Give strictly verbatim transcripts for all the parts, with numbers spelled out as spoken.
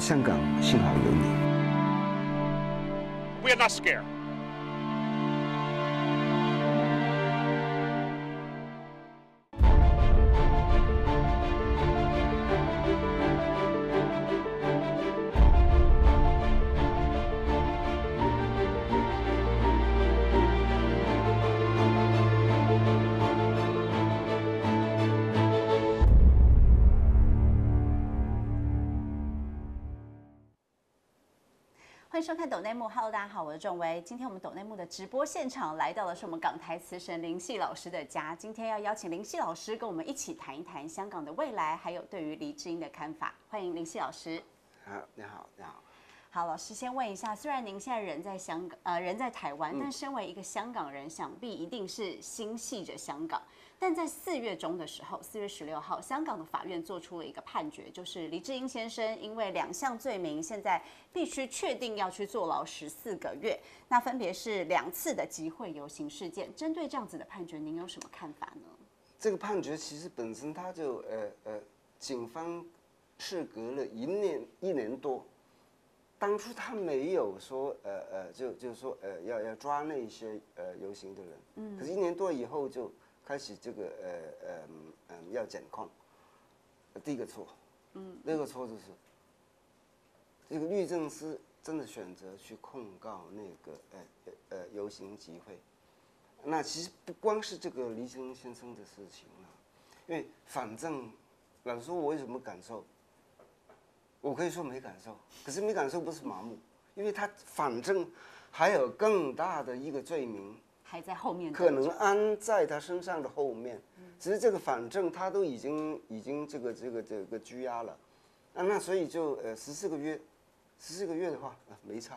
香港幸好有你。 We are not scared. 欢迎收看抖内幕 ，Hello， 大家好，我是仲威。今天我们抖内幕的直播现场来到的是我们港台词神林夕老师的家。今天要邀请林夕老师跟我们一起谈一谈香港的未来，还有对于黎智英的看法。欢迎林夕老师。 好，你好，你好。 好，老师先问一下，虽然您现在人在香港，呃，人在台湾，但身为一个香港人，想必一定是心系着香港。但在四月中的时候，四月十六号，香港的法院做出了一个判决，就是黎智英先生因为两项罪名，现在必须确定要去坐牢十四个月。那分别是两次的集会游行事件。针对这样子的判决，您有什么看法呢？ 这个判决其实本身它就呃呃，警方事隔了一年一年多。当初他没有说，呃呃，就就是说，呃，要要抓那些呃游行的人，嗯，可是，一年多以后就开始这个呃呃嗯要检控，第一个错，嗯，第二个错就是，这个律政司真的选择去控告那个呃呃呃游行集会，那其实不光是这个黎智英先生的事情了，因为反正老实说，我有什么感受？我可以说没感受，可是没感受不是麻木，因为他反正还有更大的一个罪名还在后面， 可能安在他身上的后面。只是这个反正他都已经已经这个这个这个拘押了，啊，那所以就呃十四个月，十四个月的话啊没差，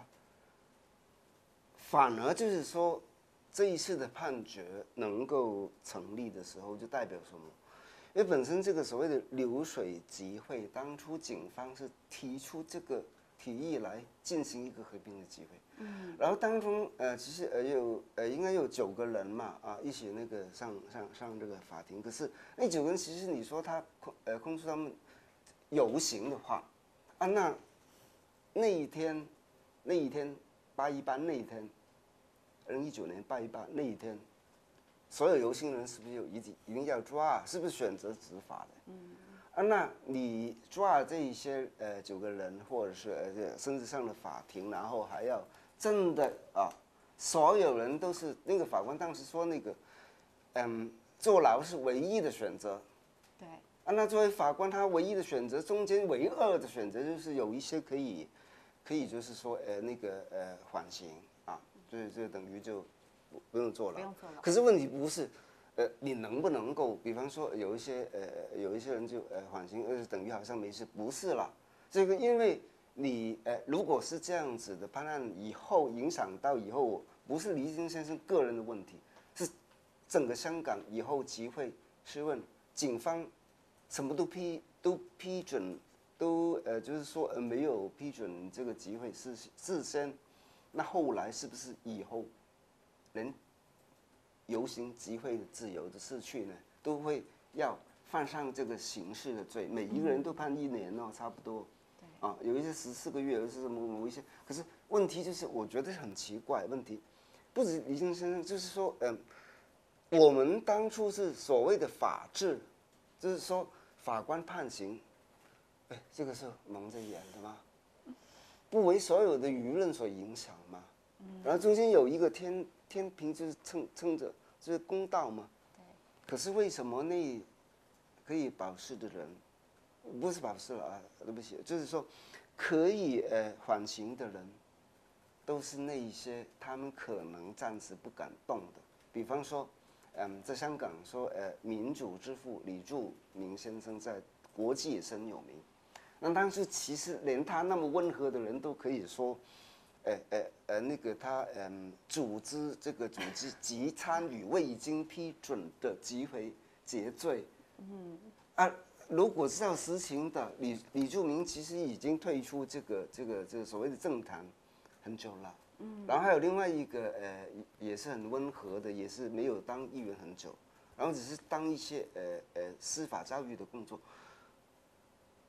反而就是说这一次的判决能够成立的时候，就代表什么？因为本身这个所谓的流水集会，当初警方是提出这个提议来进行一个和平的集会，嗯，然后当中呃其实呃有呃应该有九个人嘛啊一起那个上上上这个法庭，可是那九个人其实你说他控呃控诉他们游行的话，啊那那一天那一天八一八那一天，二零一九年八一八那一天。所有游行人是不是有一定一定要抓？是不是选择执法的？嗯，啊，那你抓这一些呃九个人，或者是呃甚至上了法庭，然后还要真的啊，所有人都是那个法官当时说那个，嗯，坐牢是唯一的选择。 对。 啊，那作为法官，他唯一的选择中间唯二的选择就是有一些可以，可以就是说呃那个呃缓刑啊，就是就等于就。不用坐牢，可是问题不是，呃，你能不能够，比方说有一些呃有一些人就呃缓刑，呃等于好像没事，不是啦。这个因为你呃如果是这样子的判案以后，影响到以后不是黎智英先生个人的问题，是整个香港以后集会，试问警方什么都批都批准，都呃就是说呃没有批准这个集会事事先，那后来是不是以后？连游行集会的自由的失去呢，都会要犯上这个刑事的罪，每一个人都判一年哦，差不多。啊，有一些十四个月，有一些什么某一些，可是问题就是，我觉得很奇怪。问题不止黎智英先生，就是说，嗯，我们当初是所谓的法治，就是说法官判刑，哎，这个是蒙着眼的吗？不为所有的舆论所影响吗？然后中间有一个天。天平就是撑撑着，就是公道嘛。对。可是为什么那可以保释的人，不是保释了啊？对不起，就是说，可以呃缓刑的人，都是那一些他们可能暂时不敢动的。比方说，嗯，在香港说呃民主之父李柱铭先生在国际也深有名。那当时其实连他那么温和的人都可以说。呃呃呃，那个他嗯，组织这个组织及参与未经批准的集会结罪，嗯，啊，如果是要实行的，李李柱铭其实已经退出这个这个这个所谓的政坛很久了，嗯，然后还有另外一个呃，也是很温和的，也是没有当议员很久，然后只是当一些呃呃司法教育的工作。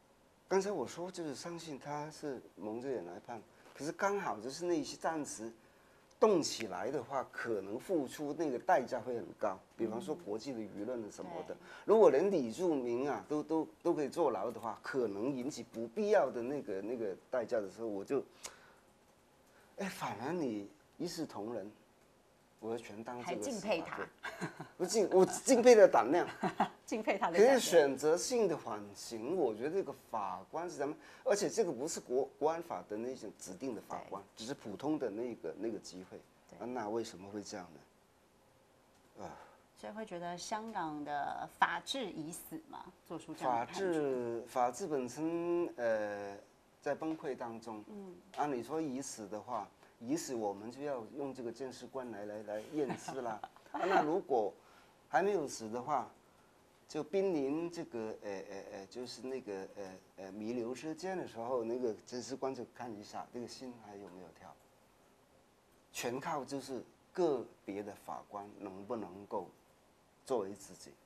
刚才我说就是相信他是蒙着眼来判，可是刚好就是那些暂时动起来的话，可能付出那个代价会很高。比方说国际的舆论什么的，如果连李柱铭啊都都都可以坐牢的话，可能引起不必要的那个那个代价的时候，我就，哎，反而你一视同仁，我全当这个还敬佩他， 我敬我敬佩的胆量， 敬佩他的。 可是选择性的缓刑，我觉得这个法官是咱们，而且这个不是国国安法的那种指定的法官，只是普通的那个那个机会，啊，那为什么会这样呢？啊， 所以会觉得香港的法治已死嘛？做出这样的法治法治本身呃在崩溃当中，嗯，按理说已死的话。已死，我们就要用这个监视官来来来验尸啦。啊，那如果还没有死的话，就濒临这个呃呃呃，就是那个呃呃弥留之间的时候，那个监视官就看一下这个心还有没有跳。全靠就是个别的法官能不能够作为自己。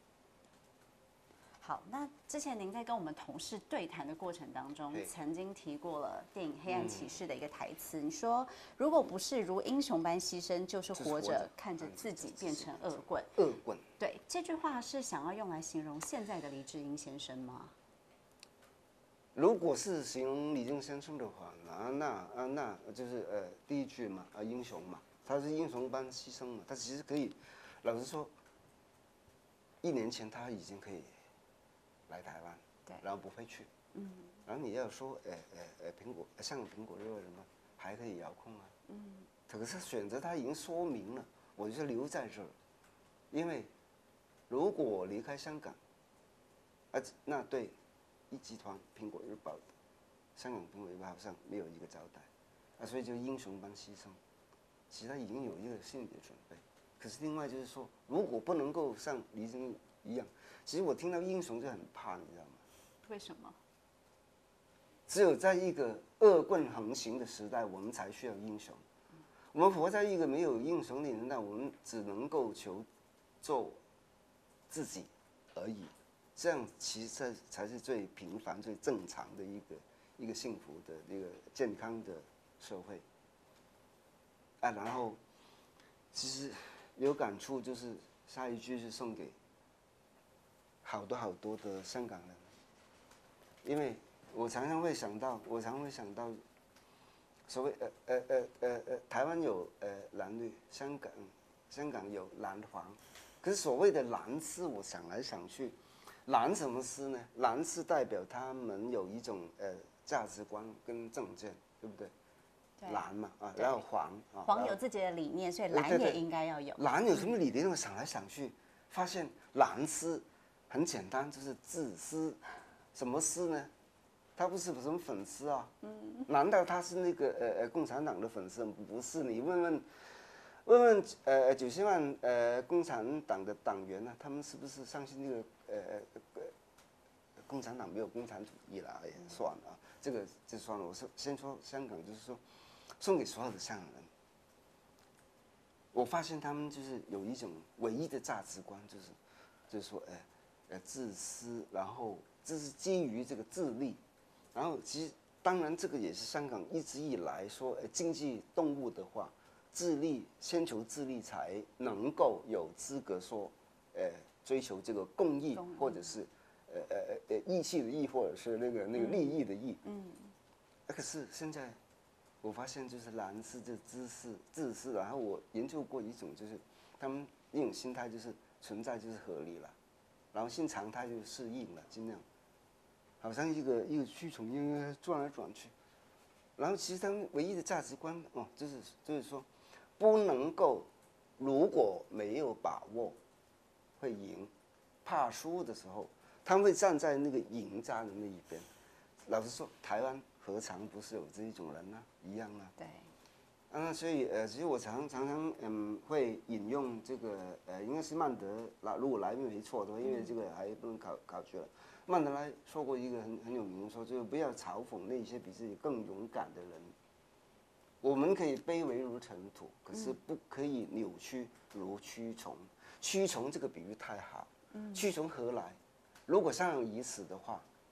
好，那之前您在跟我们同事对谈的过程当中，曾经提过了电影《黑暗骑士》的一个台词，你说如果不是如英雄般牺牲，就是活着看着自己变成恶棍。 恶棍。 对，这句话是想要用来形容现在的黎智英先生吗？ 如果是形容李正先生的话，那那啊那就是呃第一句嘛，啊英雄嘛，他是英雄般牺牲嘛，他其实可以，老实说，一年前他已经可以来台湾， 对， 然后不会去，嗯，然后你要说呃呃呃苹果香港苹果日什么还可以遥控啊，嗯，可是选择他已经说明了，我就留在这儿，因为如果我离开香港，啊那对。一集团《苹果日报》的香港《苹果日报》上没有一个交代，啊，所以就英雄般牺牲。其实他已经有一个心理的准备。可是另外就是说，如果不能够像黎智英一样，其实我听到英雄就很怕，你知道吗？ 为什么？ 只有在一个恶棍横行的时代，我们才需要英雄。我们活在一个没有英雄的年代，我们只能够求做自己而已。这样其实才才是最平凡、最正常的一个一个幸福的一个健康的社会。啊，然后其实有感触，就是下一句是送给好多好多的香港人，因为我常常会想到，我常常会想到，所谓呃呃呃呃呃，台湾有呃蓝绿，香港香港有蓝黄，可是所谓的蓝是我想来想去。蓝什么丝呢？蓝是代表他们有一种呃价值观跟政见，对不对？对蓝嘛啊，然后黄啊， 黄有自己的理念，所以蓝也应该要有。 蓝有什么理念？我想来想去，发现蓝丝很简单，就是自私。什么丝呢？他不是什么粉丝啊？嗯。难道他是那个呃呃共产党的粉丝？不是，你问问。问问呃九千万呃共产党的党员呢、啊，他们是不是相信那个呃呃共产党没有共产主义了？也算了啊，这个就算了。我说先说香港，就是说送给所有的香港人，我发现他们就是有一种唯一的价值观，就是就是说呃呃自私，然后这是基于这个自利，然后其实当然这个也是香港一直以来说呃经济动物的话。自立，先求自立，才能够有资格说，呃，追求这个公益，或者是，呃呃呃义气的义，或者是那个那个利益的义。嗯。可是现在，我发现就是蓝是这自私自私，然后我研究过一种，就是他们一种心态，就是存在就是合理了，然后性常态就适应了，尽量，好像一个一个蛆虫一样转来转去，然后其实他们唯一的价值观哦，就是就是说。不能够，如果没有把握会赢，怕输的时候，他们会站在那个赢家的那一边。老实说，台湾何尝不是有这一种人呢？一样啊。 对。 啊，所以呃，其实我常常常嗯会引用这个呃，应该是曼德拉，如果来源没错的话，因为这个还不能考考据了。曼德拉说过一个很很有名的说，就是不要嘲讽那些比自己更勇敢的人。我们可以卑微如尘土，可是不可以扭曲如蛆虫。蛆虫这个比喻太好，蛆虫何来？如果香港已死的话，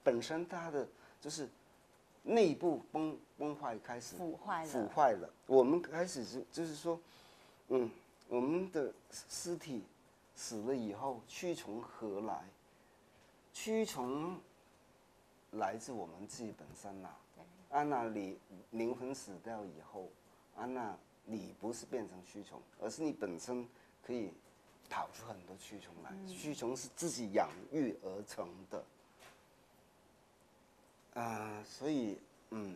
本身它的就是内部崩崩坏开始腐坏了， 腐坏了。我们开始是就是说，嗯，我们的尸体死了以后，蛆虫何来？蛆虫来自我们自己本身呐、啊。安娜，你灵魂死掉以后，安娜，你不是变成蛆虫，而是你本身可以跑出很多蛆虫来。蛆虫是自己养育而成的。啊、呃，所以，嗯。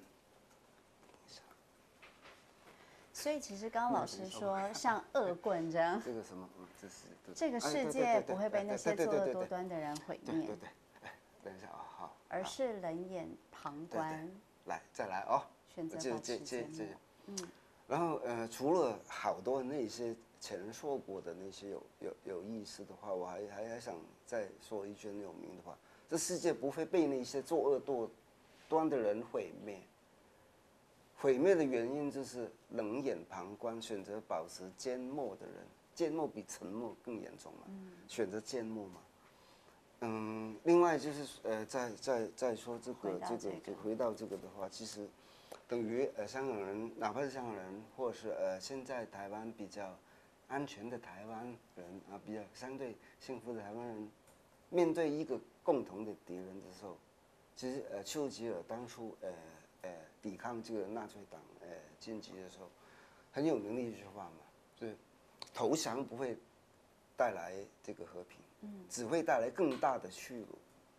所以其实刚刚老师说，像恶棍这样， 这个什么，嗯，这是这个世界不会被那些作恶多端的人毁灭。 对对对，哎，等一下啊，好。 而是冷眼旁观。 来，再来哦。 选择保持缄默。 嗯。然后呃，除了好多那些前说过的那些有有有意思的话，我还还还想再说一句很有名的话：这世界不会被那些作恶多端的人毁灭。毁灭的原因就是冷眼旁观，选择保持缄默的人。缄默比沉默更严重嘛，嗯、选择缄默嘛。嗯，另外就是呃，再再再说这个这个就回到这个的话，其实等于呃香港人，哪怕是香港人，或者是呃现在台湾比较安全的台湾人啊，比较相对幸福的台湾人，面对一个共同的敌人的时候，其实呃丘吉尔当初呃呃抵抗这个纳粹党呃进击的时候，很有名的一句话嘛，就是投降不会带来这个和平。只会带来更大的屈辱。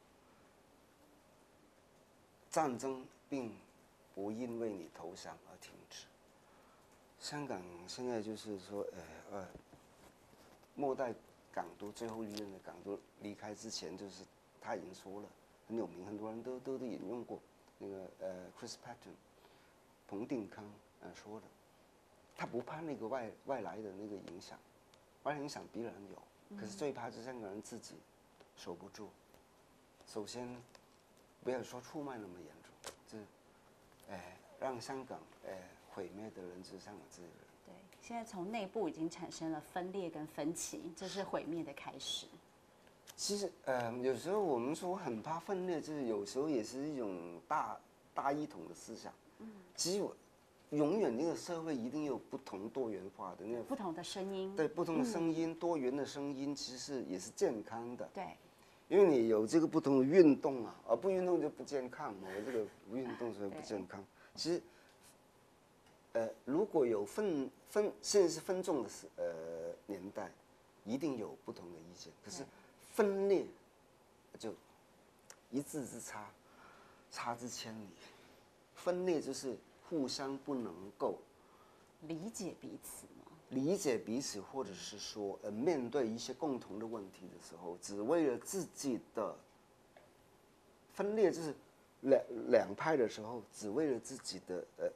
战争并不因为你投降而停止。香港现在就是说，呃呃，末代港督最后一任的港督离开之前，就是他已经说了，很有名，很多人都都都引用过那个呃 Chris Patten， 彭定康呃说的，他不怕那个外外来的那个影响，外来影响必然有。可是最怕是香港人自己守不住。首先，不要说出卖那么严重，这，哎，让香港哎毁灭的人是香港自己人。 对，现在从内部已经产生了分裂跟分歧，这是毁灭的开始。 其实，呃，有时候我们说很怕分裂，就是有时候也是一种大大一统的思想。嗯。其实我。永远那个社会一定有不同多元化的那个不同的声音， 对不同的声音、嗯、多元的声音，其实也是健康的。 对， 因为你有这个不同的运动啊，而不运动就不健康嘛。我这个不运动所以不健康。其实，呃，如果有分分，现在是分众的时呃年代，一定有不同的意见。可是分裂就一字之差，差之千里。分裂就是。互相不能够理解彼此吗？ 理解彼此，或者是说，呃，面对一些共同的问题的时候，只为了自己的分裂，就是两两派的时候，只为了自己的呃，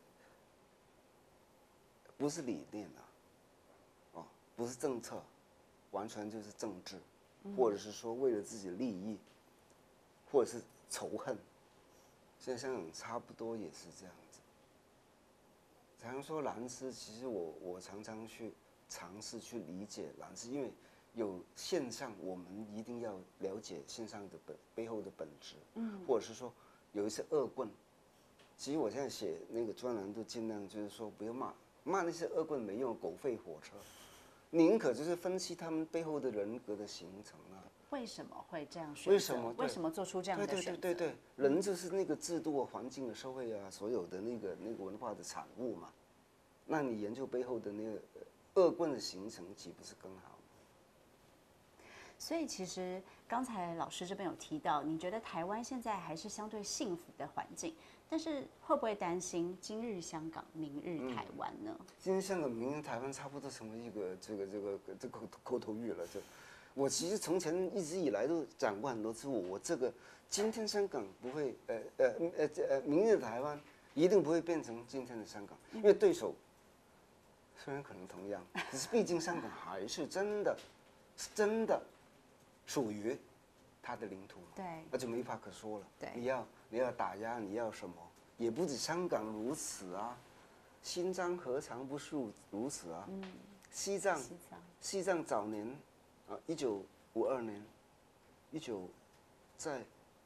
不是理念啊，哦，不是政策，完全就是政治，或者是说为了自己利益，或者是仇恨。现在香港差不多也是这样。常说蓝丝，其实我我常常去尝试去理解蓝丝，因为有现象，我们一定要了解现象的本背后的本质，嗯，或者是说有一些恶棍，其实我现在写那个专栏都尽量就是说不要骂骂那些恶棍没用，狗吠火车，宁可就是分析他们背后的人格的形成啊。 为什么会这样选择？ 为什么？ 为什么做出这样的选择？ 对对对对对，人就是那个制度啊、环境啊、社会啊，所有的那个那个文化的产物嘛。那你研究背后的那个恶棍的形成，岂不是更好？ 所以其实刚才老师这边有提到，你觉得台湾现在还是相对幸福的环境，但是会不会担心今日香港，明日台湾呢？嗯、 今日香港，明日台湾，差不多成为一个这个这个这个口头语了。这，我其实从前一直以来都讲过很多次，我这个今天香港不会，呃呃呃呃，明日台湾一定不会变成今天的香港，因为对手。虽然可能同样，可是毕竟香港还是真的，是真的属于它的领土嘛， 对， 那就没法可说了。 对， 你要你要打压，你要什么？也不止香港如此啊，新疆何尝不是如此啊？嗯，西藏，西藏，西藏早年，啊，一九五二年，一九在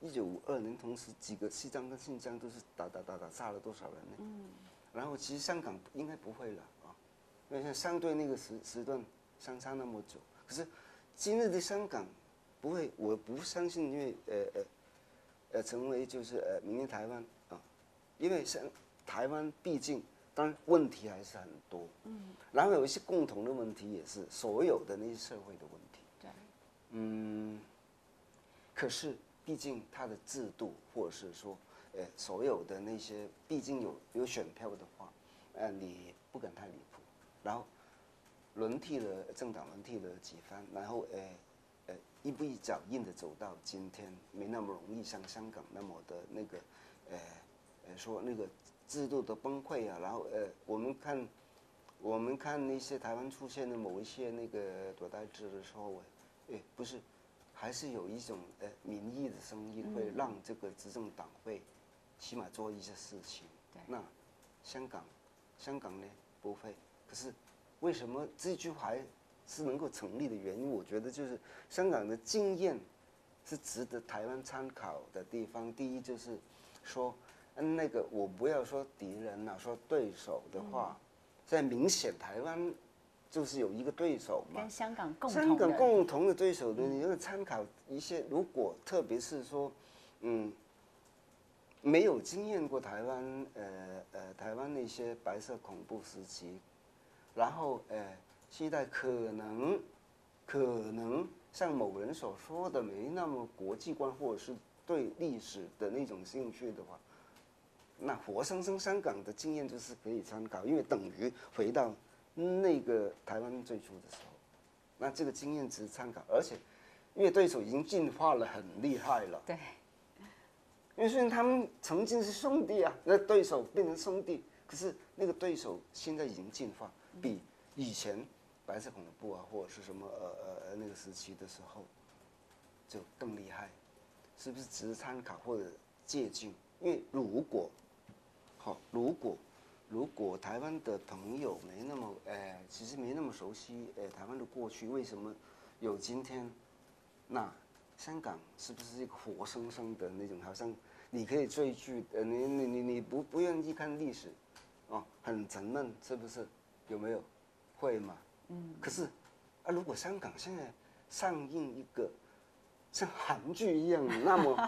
一九五二年同时几个西藏跟新疆都是打打打打杀了多少人呢？嗯，然后其实香港应该不会了啊，因为像相对那个时时段相差那么久，可是今日的香港不会，我不相信，因为呃呃呃成为就是呃明天台湾啊，因为像台湾毕竟当然问题还是很多，嗯，然后有一些共同的问题也是所有的那些社会的问题， 对， 嗯，可是毕竟它的制度或者是说呃所有的那些，毕竟有有选票的话，呃你不敢太离谱，然后轮替了政党轮替了几番，然后呃。呃，一步一脚印的走到今天，没那么容易像香港那么的那个，呃，呃，说那个制度的崩溃啊，然后呃，我们看，我们看那些台湾出现的某一些那个多代制的时候，哎，不是，还是有一种呃民意的声音会让这个执政党会起码做一些事情。那香港，香港呢不会，可是为什么这句话还是能够成立的原因，我觉得就是香港的经验是值得台湾参考的地方。第一就是说，嗯，那个我不要说敌人了，说对手的话，现在明显台湾就是有一个对手嘛， 跟香港共同的香港共同的对手的，你要参考一些，如果特别是说，嗯，没有经验过台湾，呃呃，台湾那些白色恐怖时期，然后呃。现在可能，可能像某人所说的没那么国际观，或者是对历史的那种兴趣的话，那活生生香港的经验就是可以参考，因为等于回到那个台湾最初的时候，那这个经验值参考，而且因为对手已经进化了很厉害了， 对， 因为虽然他们曾经是兄弟啊，那对手变成兄弟，可是那个对手现在已经进化，比以前。白色恐怖啊，或者是什么呃呃呃那个时期的时候，就更厉害，是不是值得参考或者借鉴？因为如果，好，如果如果台湾的朋友没那么呃，其实没那么熟悉呃台湾的过去，为什么有今天？那香港是不是一个活生生的那种？好像你可以追剧，呃，你你你你不不愿意看历史，哦，很沉闷，是不是？有没有？会吗？嗯，可是，啊，如果香港现在上映一个像韩剧一样，那么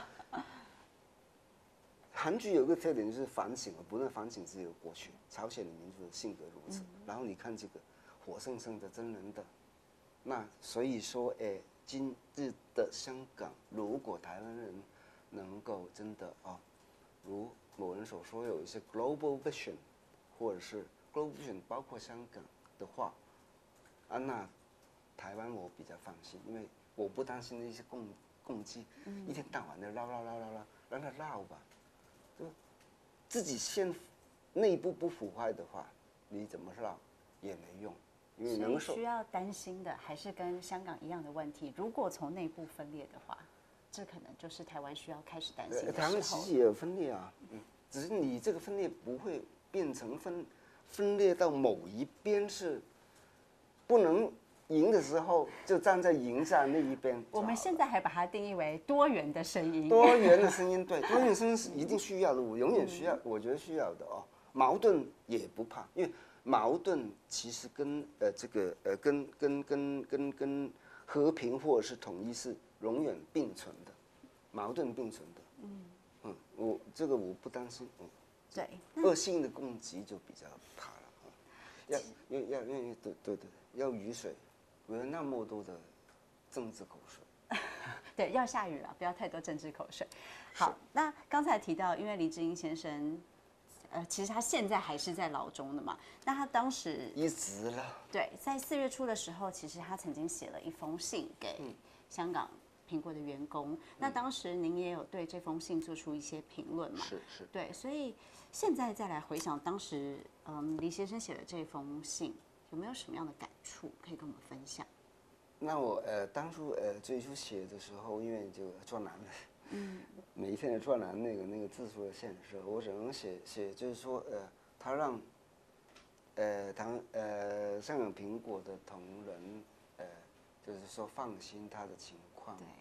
韩剧有个特点就是反省，不断反省自己的过去，朝鲜的民族的性格如此。然后你看这个活生生的真人的，那所以说，哎，今日的香港，如果台湾人能够真的啊，如某人所说，有一些 global vision， 或者是 global vision 包括香港的话。啊，那台湾我比较放心，因为我不担心那些共共济，一天到晚的绕绕绕绕绕，让他绕吧，就自己先内部不腐坏的话，你怎么绕也没用，因为能需要担心的还是跟香港一样的问题。如果从内部分裂的话，这可能就是台湾需要开始担心的时候。 台湾其实也有分裂啊，嗯，只是你这个分裂不会变成分分裂到某一边是。不能赢的时候，就站在赢家那一边。 我们现在还把它定义为多元的声音。 多元的声音，对，多元声音是一定需要的，我永远需要，我觉得需要的哦。矛盾也不怕，因为矛盾其实跟呃这个呃跟跟跟跟跟和平或者是统一是永远并存的，矛盾并存的。嗯嗯，我这个我不担心。嗯， 对， 恶性的攻击就比较怕了啊。要要要要对对对。要雨水，不要那么多的政治口水。 对，要下雨了，不要太多政治口水。好，那刚才提到，因为黎智英先生，呃，其实他现在还是在牢中的嘛。那他当时一直了。 对，在四月初的时候，其实他曾经写了一封信给香港苹果的员工。嗯、那当时您也有对这封信做出一些评论嘛？ 是是。 对，所以现在再来回想当时，嗯，黎先生写的这封信。有没有什么样的感触可以跟我们分享？ 那我呃当初呃最初写的时候，因为就专栏的，嗯，每一天的专栏那个那个字数的限制，我只能写写就是说呃他让呃台呃香港苹果的同仁呃就是说放心他的情况，对，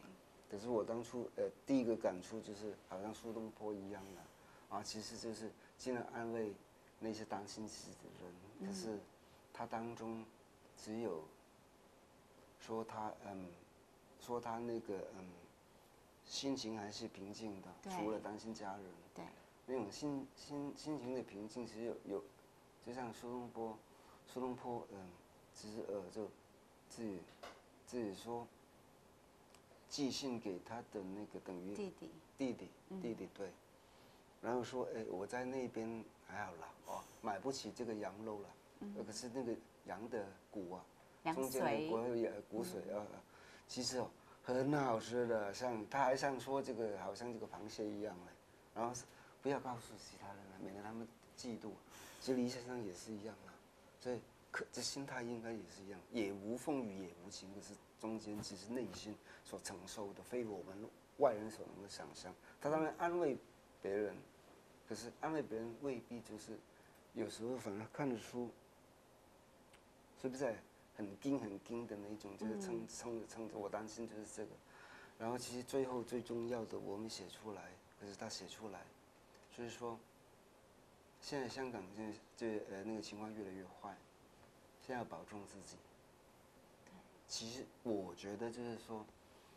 可是我当初呃第一个感触就是好像苏东坡一样的，啊，其实就是尽量安慰那些担心自己的人，可是他当中只有说他嗯，说他那个嗯心情还是平静的，除了担心家人， 对， 那种心心心情的平静，其实有有，就像苏东坡，苏东坡嗯，其实呃就自己自己说。寄信给他的那个等于弟弟， 弟弟，弟弟对，然后说，哎，我在那边还好啦，哦，买不起这个羊肉了，嗯、可是那个羊的骨啊，中间的骨骨髓啊，嗯、其实哦很好吃的，像他还像说这个好像这个螃蟹一样嘞，然后不要告诉其他人了，免得他们嫉妒。其实李先生也是一样啊，所以可这心态应该也是一样，也无风雨也无晴，可是中间其实内心所承受的，非我们外人所能够想象。他当然安慰别人，可是安慰别人未必就是，有时候反而看得出，是不是很硬很硬的那种，就是撑撑着撑着。我担心就是这个。然后其实最后最重要的我没写出来，可是他写出来，所以说，现在香港这这呃那个情况越来越坏，现在要保重自己。其实我觉得就是说，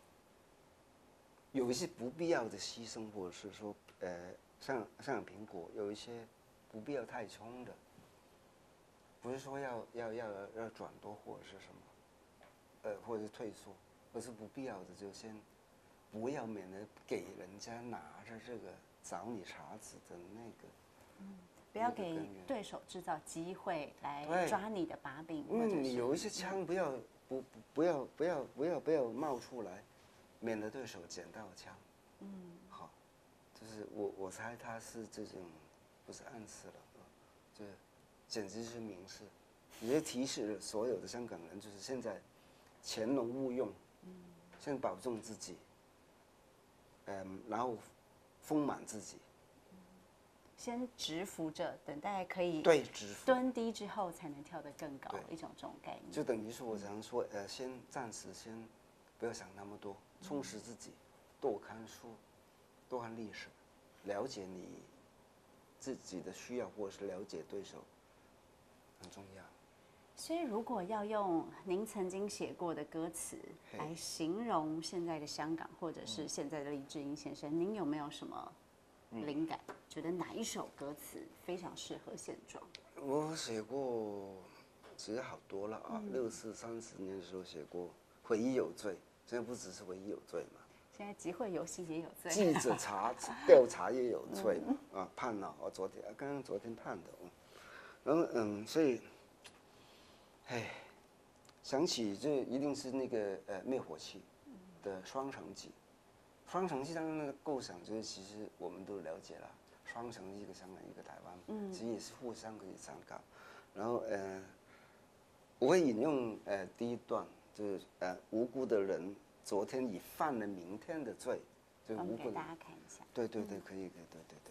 有一些不必要的牺牲，或者是说，呃，像像苹果有一些不必要太冲的，不是说要要要要转多或者是什么，呃，或者是退缩，而是不必要的就先不要，免得给人家拿着这个找你茬子的那个。 嗯，不要给对手制造机会来抓你的把柄， 因为你有一些枪不要。不不要不要不要不要冒出来，免得对手捡到枪。嗯，好，就是我我猜他是这种，不是暗示了，这简直是明示，也提示了所有的香港人，就是现在潜龙勿用，嗯，先保重自己，嗯，然后丰满自己。 先蛰伏着，等待可以对蛰伏蹲低之后，才能跳得更高，一种这种概念。 就等于说，我常说，呃，先暂时先不要想那么多，充实自己，多看书，多看历史，了解你自己的需要，或者是了解对手，很重要。 所以，如果要用您曾经写过的歌词来形容现在的香港，或者是现在的李志英先生，您有没有什么灵感？嗯，觉得哪一首歌词非常适合现状？ 我写过，其实好多了啊。六四三十年的时候写过《回忆有罪》，现在不只是回忆有罪嘛。 现在集会游戏也有罪。 记者查调查也有罪嘛。嗯、啊，判了，我昨天刚刚昨天判的。嗯，然后嗯，所以，哎，想起这一定是那个呃灭火器的双城记。双城记当中的构想就是，其实我们都了解了。双城一个香港一个台湾，嗯，其实也是互相可以参考。然后呃，我会引用呃第一段，就是呃无辜的人昨天已犯了明天的罪，就是无辜的。 给大家看一下。 对对对，可以可以，对对对。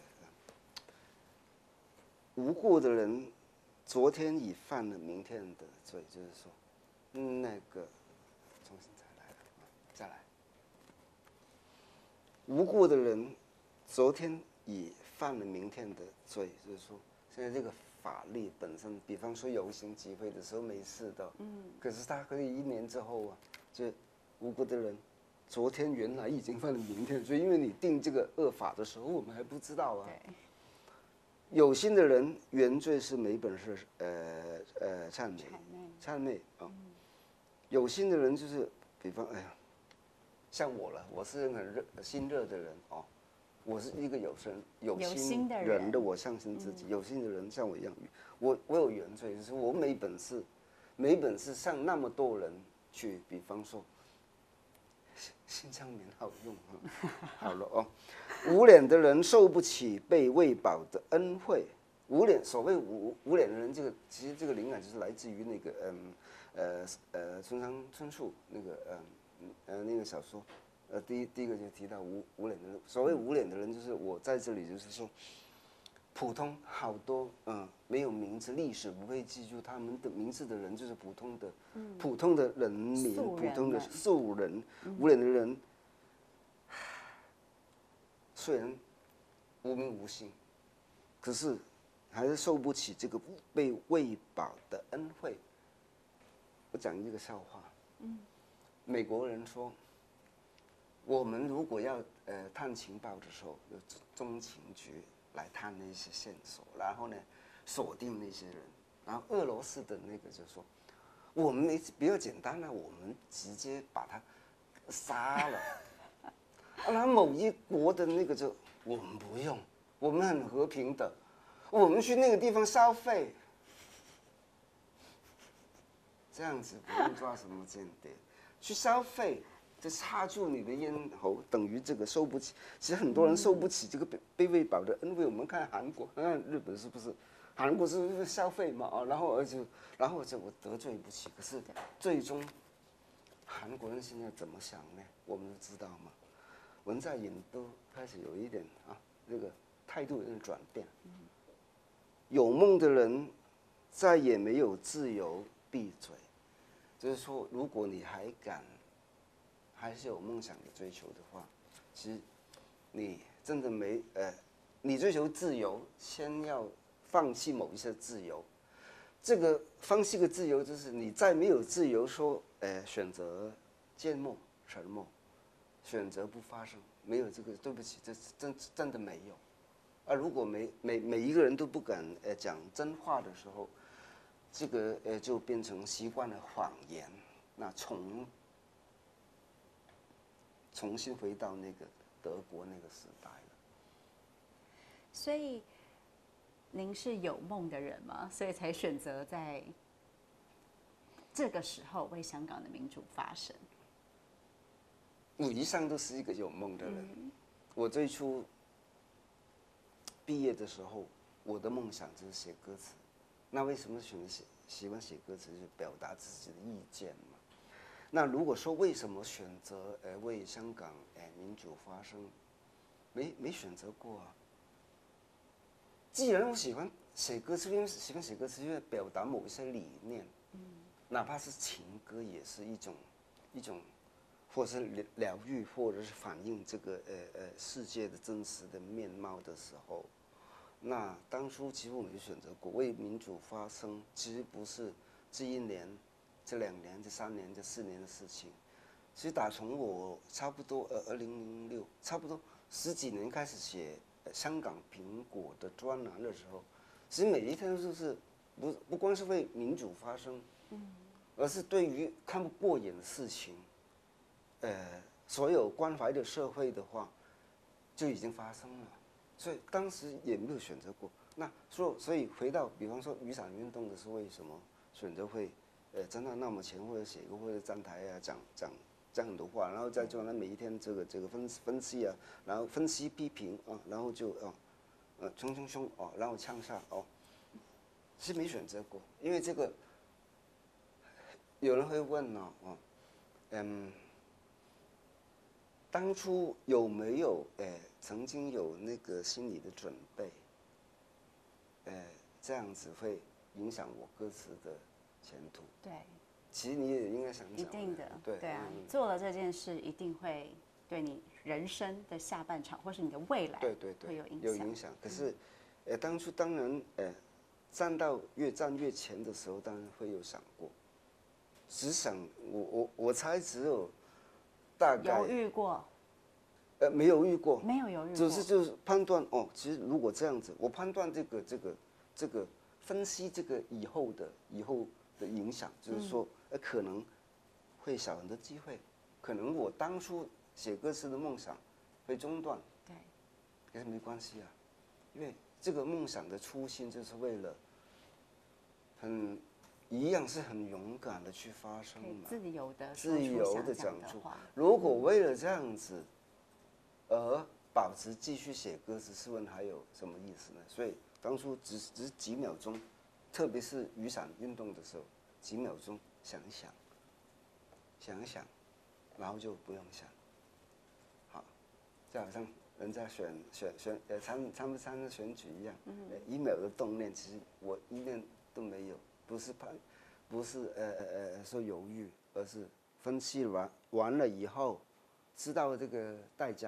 无辜的人昨天已犯了明天的罪，就是说，嗯，那个重新再来，再来。无辜的人昨天已犯了明天的罪，就是说，现在这个法律本身，比方说游行集会的时候没事的，嗯，可是他可以一年之后啊，就无辜的人，昨天原来已经犯了明天，所以因为你定这个恶法的时候，我们还不知道啊。 对。 有心的人原罪是没本事，呃呃谄媚，谄媚啊。有心的人就是，比方哎呀，像我了，我是很热心热的人哦。我是一个有心有心人的，我相信自己。有心的人像我一样，我我有原罪，就是我没本事，没本事向那么多人去，比方说，新疆棉好用啊，好了哦。无脸的人受不起被喂饱的恩惠。无脸，所谓无无脸的人，这个其实这个灵感就是来自于那个嗯呃呃村上春树那个嗯呃那个小说。呃，第一第一个就提到无无脸的人，所谓无脸的人，就是我在这里就是说，普通好多嗯没有名字，历史不会记住他们的名字的人，就是普通的、嗯、普通的人民，普通的素人，无脸的人， 虽然无名无姓，可是还是受不起这个被喂饱的恩惠。我讲一个笑话，嗯，美国人说，我们如果要呃探情报的时候，有中情局来探那些线索，然后呢锁定那些人，然后俄罗斯的那个就说，我们比较简单了，我们直接把他杀了。然后某一国的那个就我们不用，我们很和平的，我们去那个地方消费。这样子不用抓什么间谍，去消费，就插住你的咽喉，等于这个受不起。其实很多人受不起这个被被喂饱的恩惠。我们看韩国，看日本是不是？韩国是不是消费嘛？啊，然后而且，然后这我得罪不起。可是最终，韩国人现在怎么想呢？我们都知道嘛。文在寅都开始有一点啊，这个态度有点转变。有梦的人再也没有自由闭嘴。就是说，如果你还敢，还是有梦想的追求的话，其实你真的没呃，你追求自由，先要放弃某一些自由。这个放弃个自由，就是你再没有自由说，呃，选择缄默、沉默，选择不发声，没有这个，对不起，这真真的没有。啊，如果每每每一个人都不敢呃讲真话的时候，这个呃就变成习惯了谎言，那重重新回到那个德国那个时代了。 所以您是有梦的人吗？所以才选择在这个时候为香港的民主发声。 我一向都是一个有梦的人。嗯、我最初毕业的时候，我的梦想就是写歌词。那为什么选择写喜欢写歌词，就是表达自己的意见嘛？那如果说为什么选择呃为香港呃民主发声，没没选择过啊。既然我喜欢写歌词，因为喜欢写歌词，因为表达某一些理念，嗯，哪怕是情歌，也是一种一种，或者是疗愈，或者是反映这个呃呃世界的真实的面貌的时候。那当初其实我没选择过为民主发声，其实不是这一年、这两年、这三年、这四年的事情。其实打从我差不多呃二零零六，差不多十几年开始写香港苹果的专栏的时候，其实每一天都是不不光是为民主发声，嗯，而是对于看不过眼的事情，呃，所有关怀的社会的话，就已经发生了。所以当时也没有选择过。那所所以回到，比方说雨伞运动的是为什么选择会，呃，站到那么前，或者写歌，或者站台啊，讲讲讲很多话，然后再做那每一天这个这个分分析啊，然后分析批评啊，然后就啊，呃，冲冲冲哦，然后呛下哦，是没选择过，因为这个有人会问呢、哦，哦，嗯。当初有没有呃曾经有那个心理的准备，呃这样子会影响我歌词的前途？ 对， 其实你也应该想想。 一定的， 对对啊， 嗯、 做了这件事一定会对你人生的下半场，或是你的未来， 对对对， 会有影响。有影响。可是，呃当初当然呃站到越站越前的时候，当然会有想过，只想我我我猜只有。大概犹豫过， 呃，没犹豫过， 没有犹豫过， 只是就是判断哦，其实如果这样子，我判断这个这个这个分析这个以后的以后的影响，就是说，呃，可能会少很多机会，可能我当初写歌词的梦想会中断， 对， 可是没关系啊，因为这个梦想的初心就是为了很。一样是很勇敢的去发声嘛， 自由的自由的讲出。如果为了这样子而保持继续写歌词，试问还有什么意思呢？所以当初只只是几秒钟，特别是雨伞运动的时候，几秒钟想一想，想一想，然后就不用想。好，就好像人家选选选呃参参不参加选举一样，嗯、一秒的动念，其实我一念都没有。不是判，不是呃呃呃说犹豫，而是分析完完了以后，知道这个代价，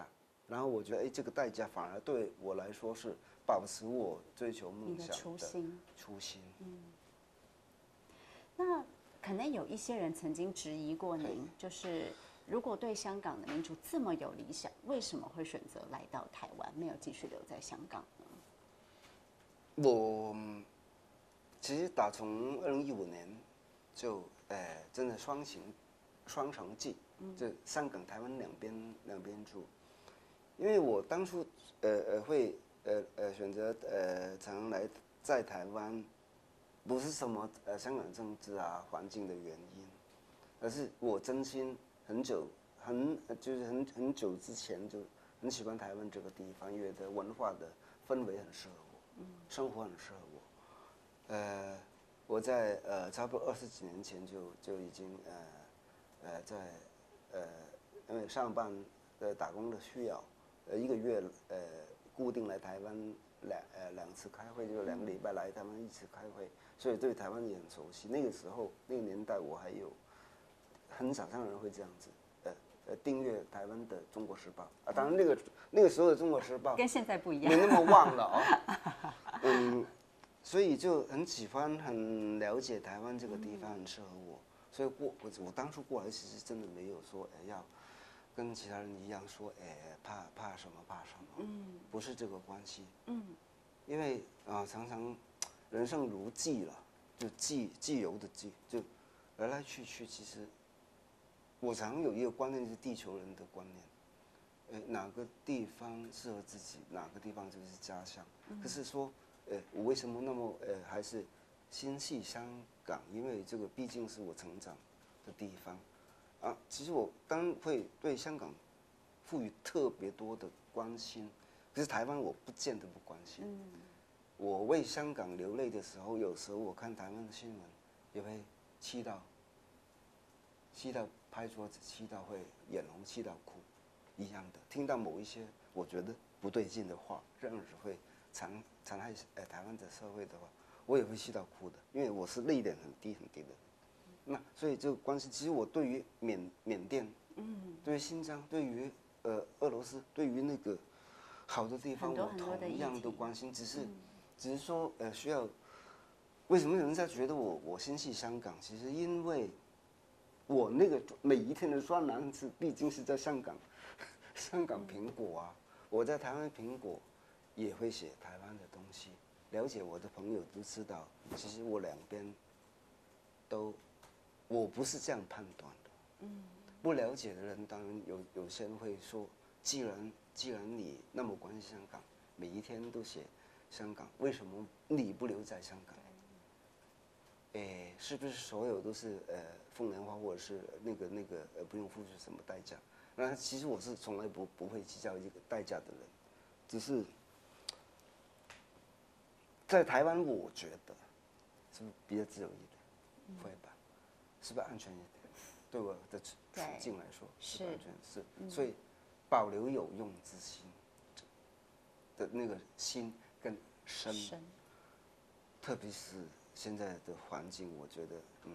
然后我觉得，哎，这个代价反而对我来说是保持我追求梦想的初心。 初心。 嗯。那可能有一些人曾经质疑过您，就是如果对香港的民主这么有理想，为什么会选择来到台湾，没有继续留在香港呢？ 我其实打从二零一五年就呃真的双行双城记，就香港、台湾两边两边住。因为我当初呃呃会呃呃选择呃常来在台湾，不是什么呃香港政治啊环境的原因，而是我真心很久很就是很很久之前就很喜欢台湾这个地方，因为的文化的氛围很适合我，生活很适合我。呃，我在呃差不多二十几年前就就已经呃呃在呃因为上班的打工的需要。呃，一个月呃固定来台湾两呃两次开会，就是两个礼拜来台湾一次开会，所以对台湾也很熟悉。那个时候那个年代我还有很少上人会这样子，呃呃订阅台湾的《中国时报》啊，当然那个那个时候的《中国时报》 跟现在不一样， 没那么旺了哦。嗯，所以就很喜欢很了解台湾这个地方，很适合我。所以过我我当初过来其实真的没有说哎要。跟其他人一样说，哎，怕怕什么怕什么，嗯，不是这个关系，嗯，因为啊、呃，常常人生如寄了，就寄寄游的寄，就来来去去，其实我常有一个观念，是地球人的观念，哎，哪个地方适合自己，哪个地方就是家乡。嗯、可是说，呃，我为什么那么呃还是心系香港？因为这个毕竟是我成长的地方。啊，其实我当然会对香港赋予特别多的关心，可是台湾我不见得不关心。嗯、我为香港流泪的时候，有时候我看台湾的新闻，也会气到，气到拍桌子，气到会眼红，气到哭，一样的。听到某一些我觉得不对劲的话，甚至会残残害呃台湾的社会的话，我也会气到哭的，因为我是泪点很低很低的。那所以这个关系，其实我对于缅缅甸，嗯，对于新疆，对于呃俄罗斯，对于那个好的地方，我同样的关心，只是，只是说呃需要，为什么人家觉得我我心系香港？其实因为，我那个每一天的专栏是毕竟是在香港，香港苹果啊，我在台湾苹果，也会写台湾的东西。了解我的朋友都知道，其实我两边都。我不是这样判断的，嗯，不了解的人当然有有些人会说，既然既然你那么关心香港，每一天都写香港，为什么你不留在香港？哎，是不是所有都是呃风凉话，或者是那个那个呃不用付出什么代价？那其实我是从来不不会计较一个代价的人，只是在台湾，我觉得是不是比较自由一点，会吧？是不是安全一点？对我的处境来说，是安全是，嗯、所以保留有用之心的那个心更深，深特别是现在的环境，我觉得，嗯，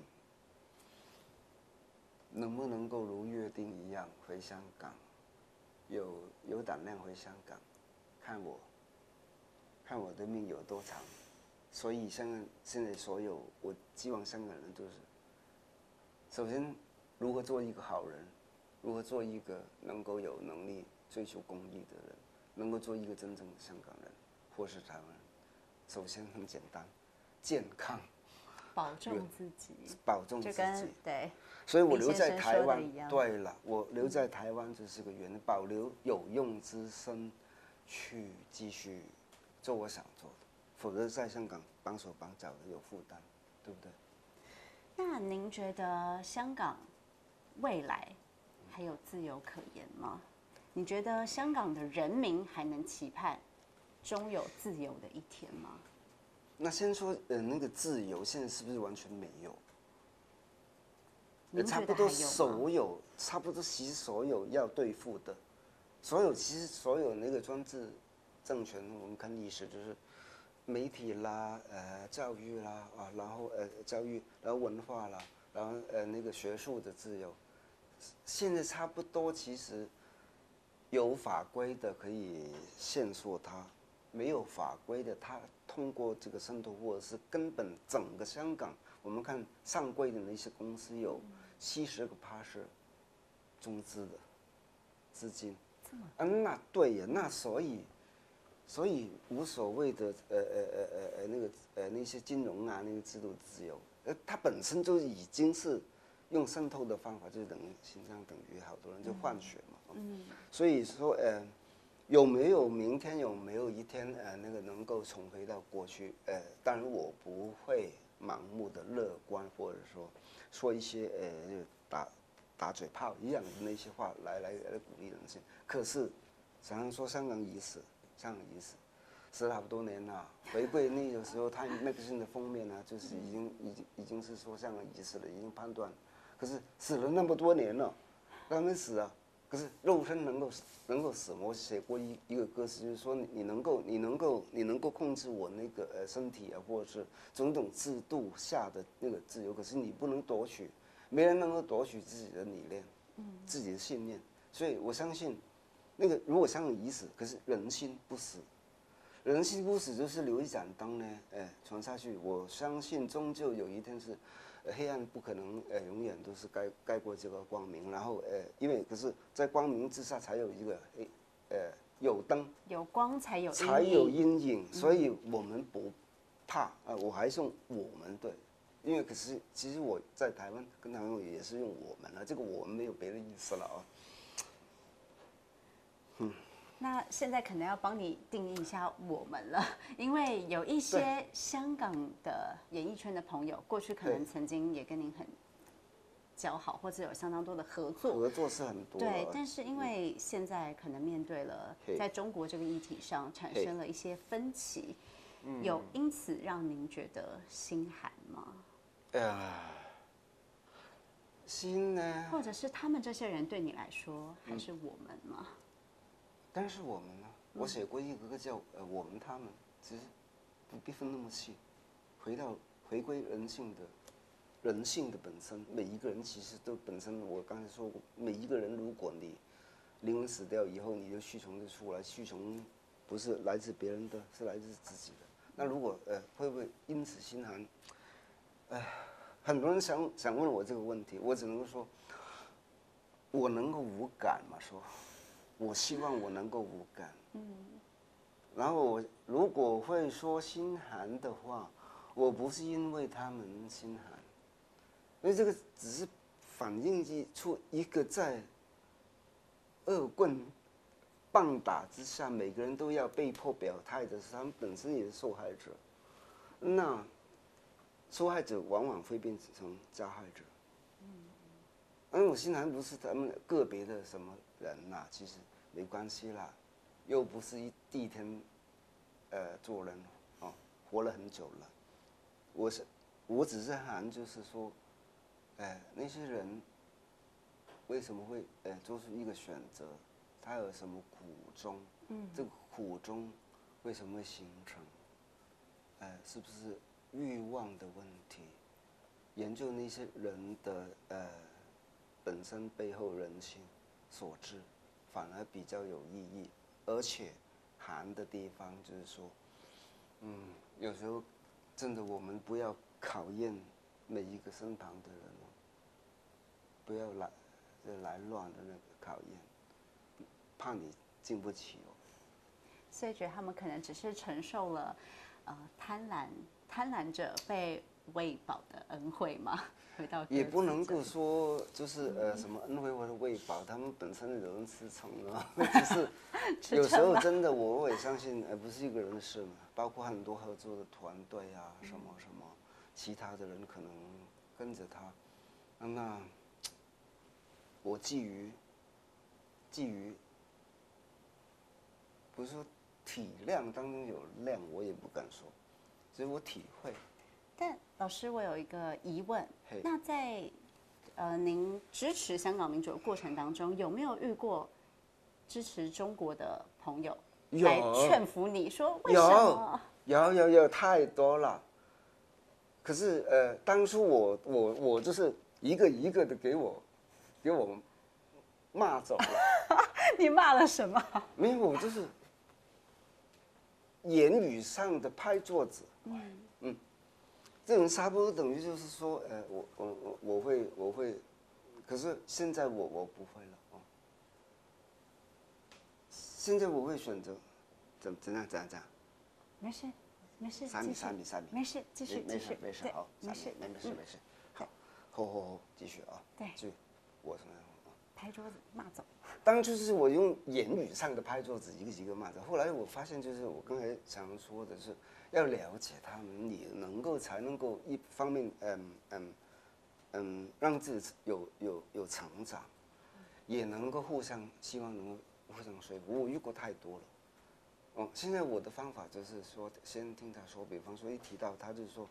能不能够如约定一样回香港，有有胆量回香港，看我，看我的命有多长。所以香港现在所有，我希望香港人都是。首先，如何做一个好人，如何做一个能够有能力追求公益的人，能够做一个真正的香港人，或是台湾人。首先很简单，健康， 保重自己， 保重自己。 对， 所以我留在台湾。对了，我留在台湾就是个原因，保留有用之身，去继续做我想做的，否则在香港绑手绑脚的有负担，对不对？ 那您觉得香港未来还有自由可言吗？你觉得香港的人民还能期盼终有自由的一天吗？ 那先说，呃，那个自由现在是不是完全没有？ 您差不多所有，差不多其实所有要对付的，所有其实所有那个专制政权，我们看历史就是。媒体啦，呃，教育啦，啊，然后呃，教育，然后文化啦，然后呃，那个学术的自由，现在差不多其实有法规的可以限缩它，没有法规的，它通过这个渗透或者是根本整个香港，我们看上柜的那些公司有七十个趴是中资的资金，嗯，那对呀，那所以。所以无所谓的呃呃呃呃呃那个呃那些金融啊那个制度自由，呃它本身就已经是用渗透的方法，就等于形象等于好多人就换血嘛。嗯。所以说呃有没有明天有没有一天呃那个能够重回到过去？呃，当然我不会盲目的乐观，或者说说一些呃打打嘴炮一样的那些话来来来鼓励人心。可是常常说香港已死。香港已死，死了好多年了。回归那个时候，他那个新的封面呢，就是已经已经已经是说香港已死了，已经判断。可是死了那么多年了，还没死啊。可是肉身能够能够死吗？我写过一一个歌词，就是说你能够你能够你能够控制我那个呃身体啊，或者是种种制度下的那个自由，可是你不能夺取，没人能够夺取自己的理念，自己的信念。所以我相信。那个如果香港已死，可是人心不死，人心不死就是留一盏灯呢，哎，传下去。我相信终究有一天是，呃、黑暗不可能呃永远都是盖盖过这个光明。然后呃，因为可是在光明之下才有一个黑，呃，有灯， 有光才有才有阴影，所以我们不怕啊、呃。我还是用我们对，因为可是其实我在台湾跟台湾也是用我们了，这个我们没有别的意思了啊。嗯， 那现在可能要帮你定义一下我们了，因为有一些香港的演艺圈的朋友，过去可能曾经也跟您很交好，或者有相当多的合作。 合作是很多。 对，但是因为现在可能面对了在中国这个议题上产生了一些分歧，有因此让您觉得心寒吗？ 呃，心呢？ 或者是他们这些人对你来说，还是我们吗？ 但是我们呢？我写过一个个叫呃我们他们，其实不必分那么细，回到回归人性的，人性的本身，每一个人其实都本身，我刚才说过，每一个人如果你灵魂死掉以后，你的虚荣就出来，虚荣不是来自别人的，是来自自己的。那如果呃会不会因此心寒？哎，很多人想想问我这个问题，我只能说，我能够无感嘛说。我希望我能够无感，嗯，然后我如果会说心寒的话，我不是因为他们心寒，因为这个只是反映出一个在恶棍棒打之下，每个人都要被迫表态的是，他们本身也是受害者，那受害者往往会变成加害者，嗯，而我心寒不是他们个别的什么人呐、啊，其实。没关系啦，又不是一第一天，呃，做人哦，活了很久了。我是，我只是喊，就是说，哎，那些人为什么会呃做出一个选择？他有什么苦衷？嗯，这个苦衷为什么会形成？呃，是不是欲望的问题？研究那些人的呃本身背后人性所致。反而比较有意义，而且寒的地方就是说，嗯，有时候真的我们不要考验每一个身旁的人哦，不要来来乱的那个考验，怕你经不起哦。 所以觉得他们可能只是承受了，呃，贪婪贪婪者被喂饱的恩惠吗？回到也不能够说就是呃什么恩惠或者喂饱，他们本身有人吃撑了，只是有时候真的我也相信，呃不是一个人的事嘛，包括很多合作的团队啊，什么什么，其他的人可能跟着他，那我基于基于不是说体谅当中有量，我也不敢说，所以我体会。 但老师，我有一个疑问，那在呃您支持香港民主的过程当中，有没有遇过支持中国的朋友来劝服你说为什么？ 有有有太多了。可是呃，当初我我我就是一个一个的给我给我骂走了。 你骂了什么？ 没有，我就是言语上的拍桌子。嗯嗯，这种差不多等于就是说，呃，我我我我会我会，可是现在我我不会了哦。现在我会选择怎怎样怎样怎样。 没事没事， 三米三米三米， 没事继续继续， 没事好， 没事没事没事，好，好好好，继续啊。 对， 就我什么？ 拍桌子骂走。 当就是我用言语上的拍桌子，一个一个骂走。后来我发现，就是我刚才常说的是，要了解他们，你能够才能够一方面，嗯嗯嗯，让自己有有有成长，也能够互相希望能够互相说服。我遇过太多了。哦，现在我的方法就是说，先听他说，比方说一提到他就是说，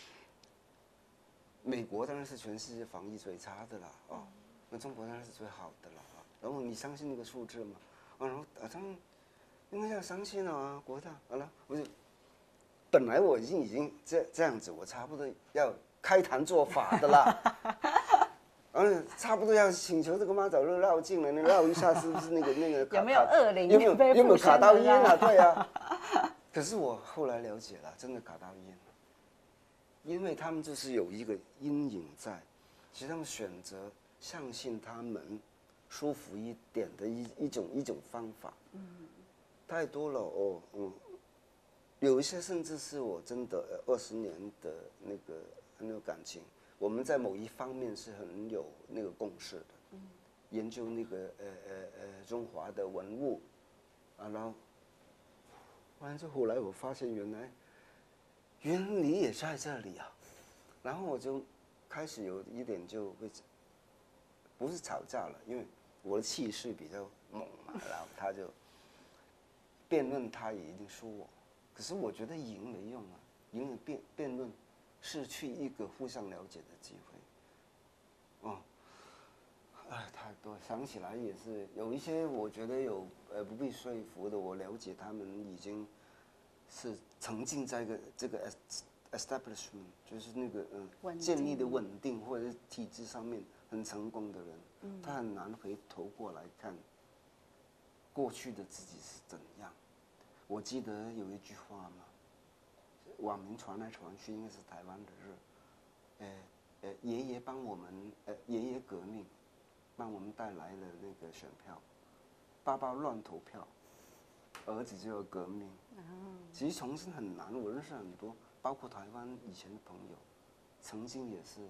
美国当然是全世界防疫最差的了啊。哦，那中国当然是最好的了啊！然后你相信那个数字吗？啊，然后好像应该要相信了啊，国大好了，我就本来我已经已经这这样子，我差不多要开坛做法的啦，嗯，差不多要请求这个妈祖绕绕境了，那绕一下是不是那个那个有没有恶灵？ 有没有有没有卡到烟啊？对啊。可是我后来了解了，真的卡到烟了，因为他们就是有一个阴影在，其实他们选择相信他们舒服一点的一一种一种方法，嗯，太多了哦，嗯，有一些甚至是我真的二十年的那个很有感情，我们在某一方面是很有那个共识的，嗯，研究那个呃呃呃中华的文物，啊，然后，完之后来我发现原来，原来你也在这里啊，然后我就开始有一点就会。不是吵架了，因为我的气势比较猛嘛，然后他就辩论，他也一定输我。可是我觉得赢没用啊，赢了辩辩论，失去一个互相了解的机会。哦，哎，太多，想起来也是有一些我觉得有呃不必说服的，我了解他们已经是沉浸在一个这个 establishment， 就是那个嗯建立的稳定或者是体制上面。很成功的人，嗯，他很难回头过来看过去的自己是怎样。我记得有一句话嘛，网民传来传去，应该是台湾的日，呃呃，爷爷帮我们，呃，爷爷革命，帮我们带来了那个选票，爸爸乱投票，儿子就要革命。其实重新很难，我认识很多，包括台湾以前的朋友，曾经也是。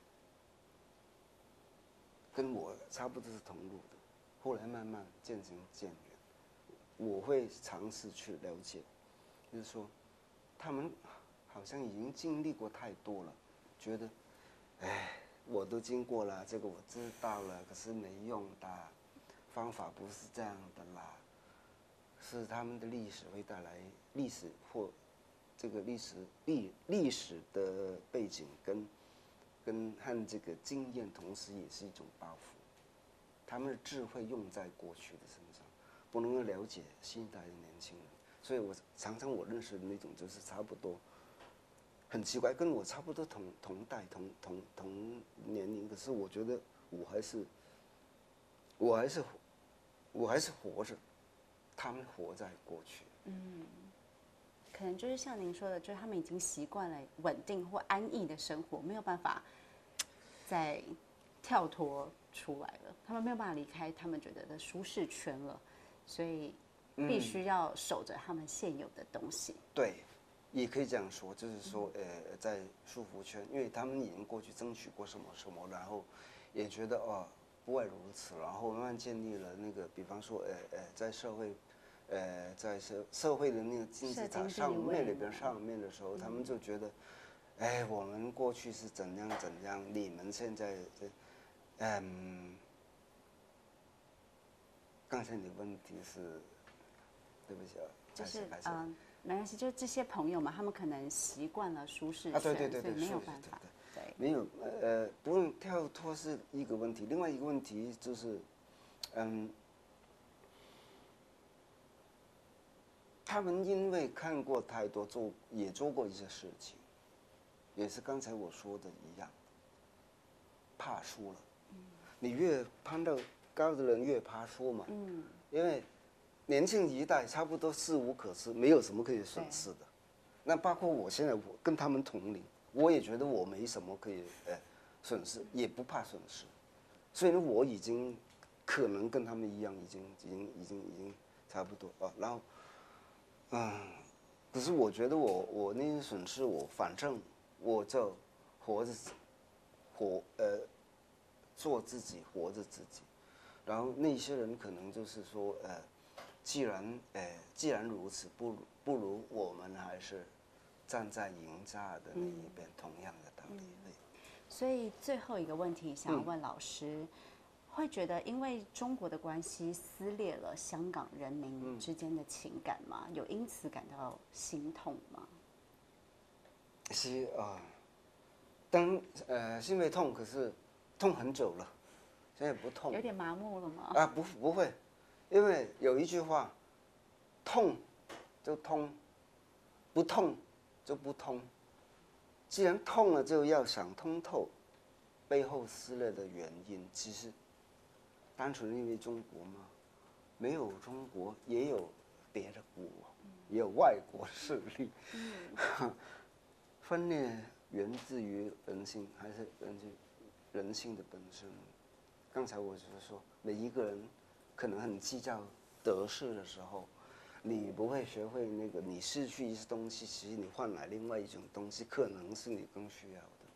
跟我差不多是同路的，后来慢慢渐行渐远。我会尝试去了解，就是说，他们好像已经经历过太多了，觉得，哎，我都经过了，这个我知道了，可是没用的，方法不是这样的啦。是他们的历史会带来历史或这个历史历历史的背景跟。跟和这个经验，同时也是一种包袱。他们的智慧用在过去的身上，不能够了解新一代的年轻人。所以我常常我认识的那种就是差不多，很奇怪，跟我差不多同同代同同同年龄，可是我觉得我还是，我还是，我还是活着，他们活在过去。 嗯。可能就是像您说的，就是他们已经习惯了稳定或安逸的生活，没有办法再跳脱出来了。他们没有办法离开他们觉得的舒适圈了，所以必须要守着他们现有的东西。 嗯、对，也可以这样说，就是说，呃，在束缚圈，因为他们已经过去争取过什么什么，然后也觉得哦不外如此，然后慢慢建立了那个，比方说，呃呃，在社会。呃，在社社会的那个金字塔上面里边上面的时候，他们就觉得，哎，我们过去是怎样怎样，你们现在这，嗯，刚才你的问题是，对不起啊， 就是嗯，没关系，就这些朋友嘛，他们可能习惯了舒适圈， 啊，对对对对， 所以没有办法， 对，没有呃，不用跳脱是一个问题，另外一个问题就是，嗯。他们因为看过太多，做也做过一些事情，也是刚才我说的一样，怕输了。你越攀到高的人越怕输嘛。嗯。因为年轻一代差不多事无可失，没有什么可以损失的。那包括我现在我跟他们同龄，我也觉得我没什么可以呃损失，也不怕损失。所以呢，我已经可能跟他们一样，已经已经已经已经差不多啊。然后，嗯，可是我觉得我我那些损失我反正我就活着，活呃做自己，活着自己。然后那些人可能就是说呃，既然呃既然如此，不如不如我们还是站在赢家的那一边，同样的道理。 嗯所以最后一个问题想要问老师，嗯、会觉得因为中国的关系撕裂了香港人民之间的情感吗？嗯、有因此感到心痛吗？ 是啊，当呃是因为痛，可是痛很久了，现在不痛。 有点麻木了吗？ 啊，不不会，因为有一句话，痛就通，不痛就不通。既然痛了，就要想通透，背后撕裂的原因，其实单纯因为中国吗？没有中国，也有别的国，也有外国势力。嗯、分裂源自于人性，还是源自人性的本身？刚才我就是说，每一个人可能很计较得失的时候。你不会学会那个，你失去一些东西，其实你换来另外一种东西，可能是你更需要的。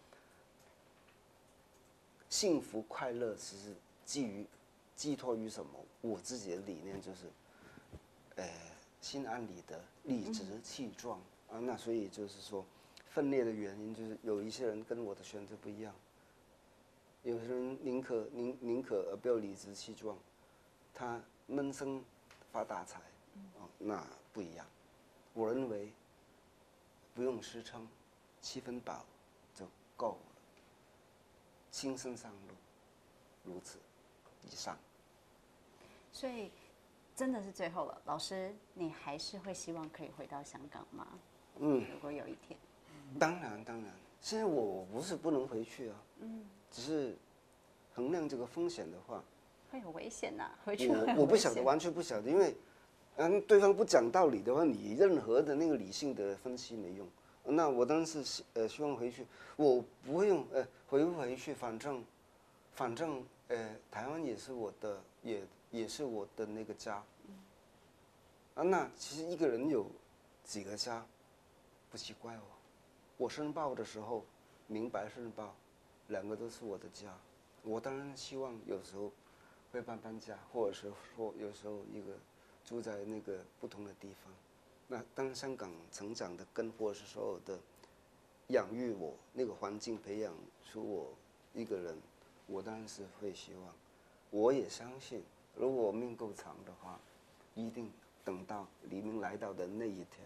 幸福快乐其实基于寄托于什么？我自己的理念就是，呃，心安理得，理直气壮、嗯、啊。那所以就是说，分裂的原因就是有一些人跟我的选择不一样，有些人宁可宁宁可不要理直气壮，他闷声发大财。哦，那不一样。我认为不用实撑，七分饱就够了。轻身上路，如此以上。 所以，真的是最后了，老师，你还是会希望可以回到香港吗？嗯，如果有一天。 当然，当然。现在我不是不能回去啊，嗯，只是衡量这个风险的话， 会有危险呐、啊，回去会有危险。 我我不晓得，完全不晓得，因为。嗯，对方不讲道理的话，你任何的那个理性的分析没用。那我当然是呃希望回去，我不会用呃回不回去，反正，反正呃台湾也是我的，也也是我的那个家。啊，那其实一个人有几个家，不奇怪哦。我申报的时候，明白申报，两个都是我的家。我当然希望有时候会搬搬家，或者是说有时候一个。住在那个不同的地方，那当香港成长的根，或是所有的养育我那个环境，培养出我一个人，我当然是会希望。我也相信，如果我命够长的话，一定等到黎明来到的那一天。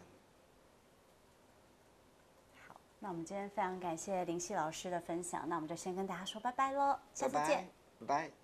好，那我们今天非常感谢林夕老师的分享，那我们就先跟大家说拜拜喽，下次见， 拜拜。拜拜。